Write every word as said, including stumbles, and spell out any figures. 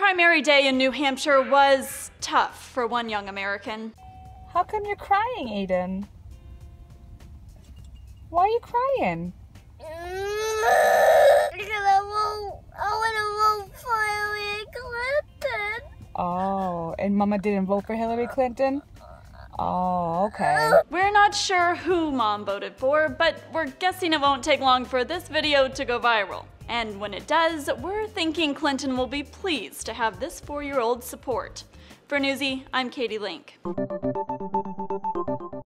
primary day in New Hampshire was tough for one young American. How come you're crying, Aiden? Why are you crying? Because I won't, I want to vote for Hillary Clinton. Oh, and Mama didn't vote for Hillary Clinton? Oh, okay. We're not sure who Mom voted for, but we're guessing it won't take long for this video to go viral. And when it does, we're thinking Clinton will be pleased to have this four-year-old's support. For Newsy, I'm Katie Link.